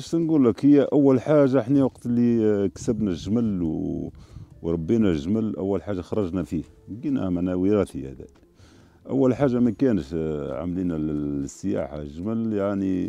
اش نقول لك، هي اول حاجه احنا وقت اللي كسبنا الجمل وربينا الجمل، اول حاجه خرجنا فيه لقيناه معناها وراثي هذا. اول حاجه ما كانش عاملين السياحه الجمل، يعني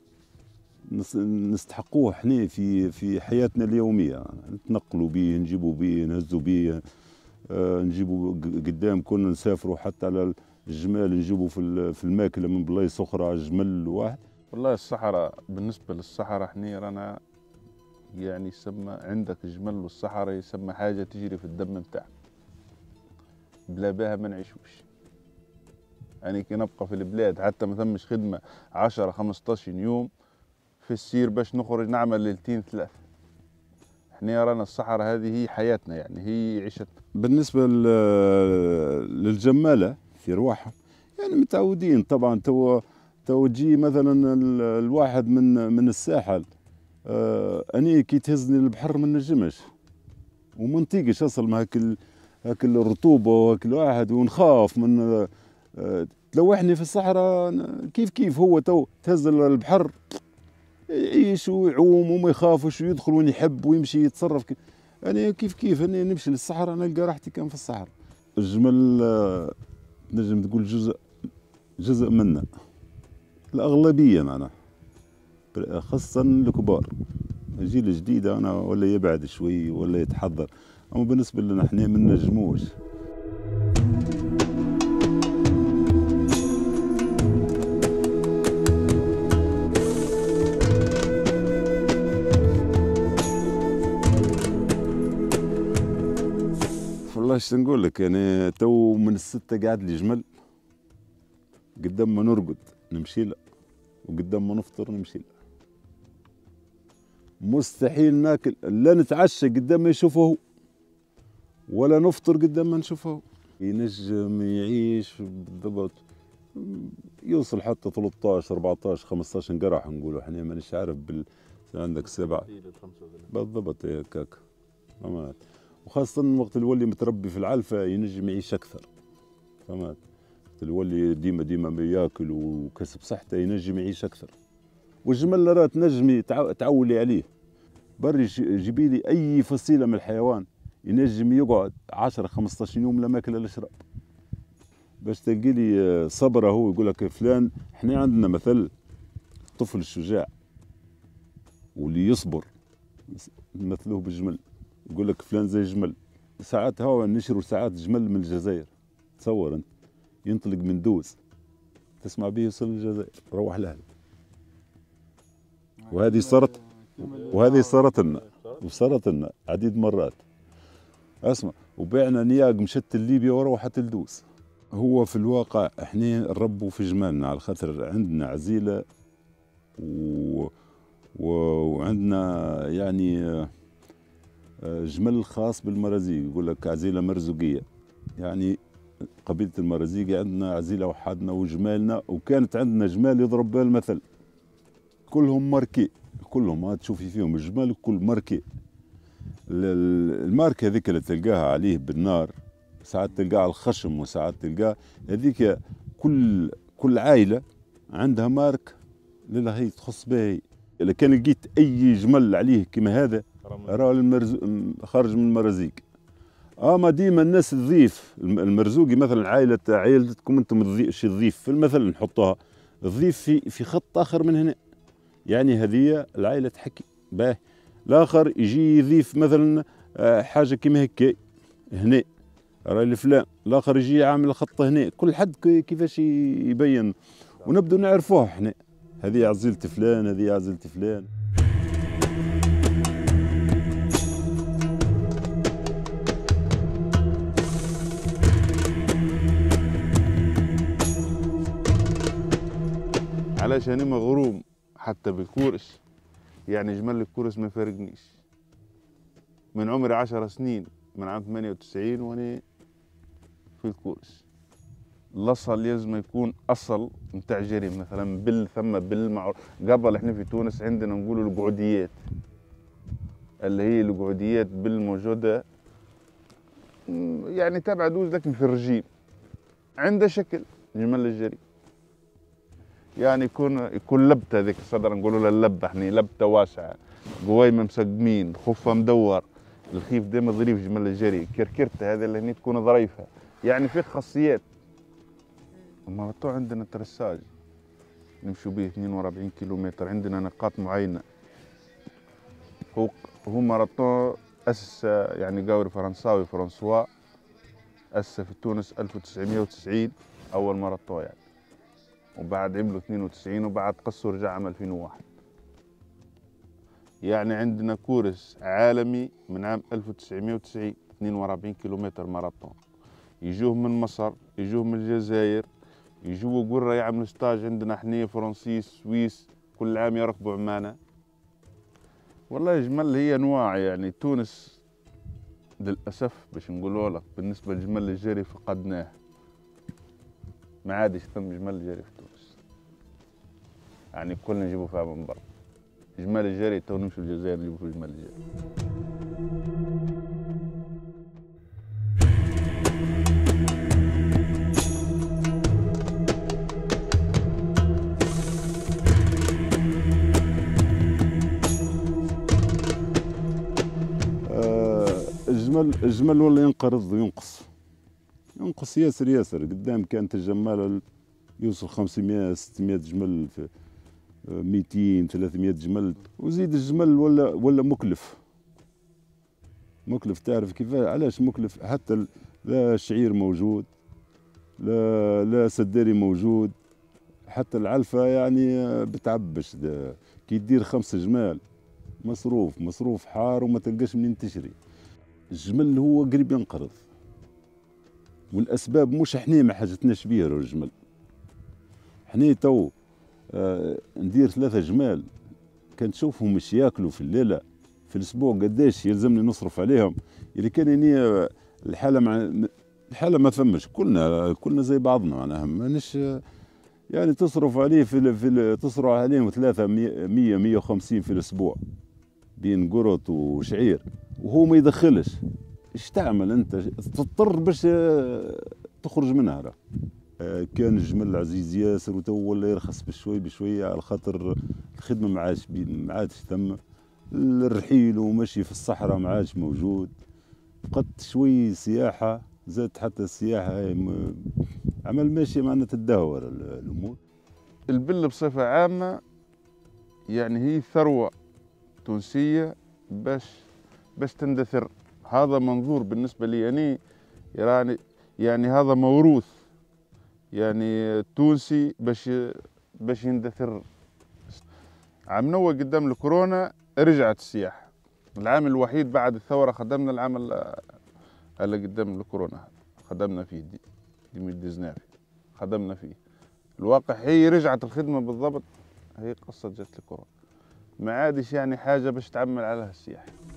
نستحقوه احنا في حياتنا اليوميه، نتنقلوا به، نجيبوا به، نهزوا به، نجيبوا قدام كنا نسافروا حتى على الجمال، نجيبوا في الماكله من بلايص اخرى جمل واحد. والله الصحراء، بالنسبة للصحراء احنا رانا يعني يسمى عندك جمل، والصحراء يسمى حاجة تجري في الدم متاعنا، بلا بها ما نعيشوش. يعني كي نبقى في البلاد حتى ما ثمش خدمة 10 15 يوم في السير باش نخرج نعمل ليلتين ثلاثة. احنا رانا الصحراء هذه هي حياتنا، يعني هي عيشتنا. بالنسبة للجمالة في رواحها، يعني متعودين طبعا. تو تجي مثلا الواحد من الساحل، أني كي تهزني البحر ما نجمش وما نطيقش أصل مع هاك الرطوبة وهاك الواحد، ونخاف من تلوحني في الصحراء. كيف هو تو تهز البحر يعيش ويعوم وما يخافش ويدخل وين يحب ويمشي يتصرف. أنا كيف أنا نمشي للصحراء نلقى راحتي كان في الصحراء. الجمل نجم تقول جزء منا، الأغلبية معناها، خاصة الكبار. الجيل الجديد أنا ولا يبعد شوي ولا يتحضر، أما بالنسبة لنا احنا ما نجموش. والله ايش نقول لك، يعني تو من الستة قاعد لي جمل، قدام ما نرقد نمشي له، وقدام ما نفطر نمشي له. مستحيل ناكل لا نتعشى قدام ما يشوفه هو، ولا نفطر قدام ما نشوفه هو. ينجم يعيش بالضبط، يوصل حتى 13 14 15 انقرح نقولوا احنا، مانيش عارف عندك 7 بالضبط هكاك. وخاصة وقت اللي يولي متربي في العلفة ينجم يعيش أكثر، فهمت؟ اللي يولي ديما ياكل وكسب صحته ينجم يعيش أكثر. والجمل راه تنجمي تعولي عليه، بري جيبي لي أي فصيلة من الحيوان ينجم يقعد 10 15 يوم لا ماكل لا شرب، باش تلقي لي صبره. هو يقول لك فلان، احنا عندنا مثل الطفل الشجاع واللي يصبر مثلوه بالجمل، يقول لك فلان زي الجمل. ساعات هوا نشروا ساعات جمل من الجزائر، تصور انت، ينطلق من دوز تسمع به يوصل للجزائر روح لأهله. وهذه صارت لنا عديد مرات. اسمع، وبعنا نياق مشت ليبيا وروحت لدوز. هو في الواقع احنا نربوا في جمالنا على خاطر عندنا عزيله وعندنا يعني جمل خاص بالمرازيق، يقول لك عزيله مرزوقيه. يعني قبيله المرازيق عندنا عزيله وحدنا وجمالنا، وكانت عندنا جمال يضرب بها المثل، كلهم ماركي، كلهم ما تشوفي فيهم الجمال كل ماركي. الماركه هذيك اللي تلقاها عليه بالنار، ساعات تلقاها على الخشم وساعات تلقاها هذيك. كل عائله عندها مارك اللي هي تخص بها هي. اذا كان لقيت اي جمل عليه كما هذا راه خارج من المرازيق. اما ديما الناس الضيف المرزوقي، مثلا عائلتكم انتم الضيف في المثل نحطوها الضيف في خط اخر من هنا، يعني هذه العائله تحكي باه. الاخر يجي يضيف مثلا حاجه كما هكا هنا راه لفلان، الاخر يجي عامل خط هنا، كل حد كيفاش يبين، ونبدو نعرفوه احنا، هذه عزيلة فلان، هذه عزيلة فلان. علاش أنا مغروم حتى بالكورس، يعني جمل الكورس ما فارقنيش من عمري 10 سنين، من عام 98 وأنا في الكورس. الأصل لازم يكون أصل نتاع جري، مثلا ثم قبل احنا في تونس عندنا نقولوا القعوديات، اللي هي القعوديات بالموجودة يعني تبع دوز لكن في الرجيم، عنده شكل جمل الجري. يعني يكون لبته، هذيك الصدر نقولوا لها اللبه احنا، لبته واسعه، قويمه مسقمين، خفه مدور، الخيف ديما ظريف جمل الجري، كركرته هذا اللي هني تكون ظريفه، يعني فيه خاصيات. الماراثون عندنا ترساج نمشوا به 42 كيلومتر، عندنا نقاط معينه. هو ماراثون أسس يعني قاوري فرنساوي فرانسوا، أسس في تونس 1990 أول ماراثون يعني، وبعد عملوا 92 وبعد قصوا رجع عام 2001. يعني عندنا كورس عالمي من عام 1990 42 كيلومتر ماراثون، يجوه من مصر، يجوه من الجزائر، يجوا قرة يعملوا ستاج عندنا احنا فرنسيس سويس، كل عام يركبوا عمانة. والله يا جمال هي انواع، يعني تونس للاسف باش نقولوا لك بالنسبه لجمل الجري فقدناه، ما عادش ثم جمل الجري في تونس، يعني كلنا نجيبوا فيها من برا. جمال الجري تو نمشوا الجزائر نجيبوا في جمال الجري. الجمل ولا ينقرض وينقص ياسر. قدام كانت الجمالة يوصل 500 600 جمل، في 200 300 جمل، وزيد الجمل ولا مكلف. تعرف كيفاه؟ علاش مكلف؟ حتى لا الشعير موجود، لا سداري موجود، حتى العلفة يعني بتعبش. كي تدير 5 جمال مصروف حار وما تلقاش منين تشري. الجمل هو قريب ينقرض، والاسباب مش احنا ما حاجتناش بيه الجمل. احنا تو ندير 3 جمال، كان تشوفهم مش ياكلوا في الليله، في الاسبوع قداش يلزمني نصرف عليهم. اللي كان يعني الحاله ما فمش، كلنا زي بعضنا معناها، مانيش يعني تصرف عليه تصرف عليهم 300 150 في الاسبوع بين قرط وشعير، وهو ما يدخلش. ايش تعمل انت؟ تضطر باش تخرج منها. كان الجمل عزيز ياسر، وتو ولا يرخص بشوي على خاطر الخدمه ما عادش ثم، الرحيل ومشي في الصحراء ما عادش موجود، فقدت شوي سياحه، زادت حتى السياحه هاي عمل ماشي معنا تدهور الامور. البل بصفه عامه يعني هي ثروه تونسيه باش تندثر. هذا منظور بالنسبه لي يعني هذا موروث يعني تونسي باش يندثر. عام نوى قدام الكورونا رجعت السياحه، العام الوحيد بعد الثوره خدمنا العام اللي قدام الكورونا خدمنا فيه 2019 خدمنا فيه. الواقع هي رجعت الخدمه بالضبط، هي قصه جت الكورونا، ما عادش يعني حاجه باش تعمل عليها السياحه.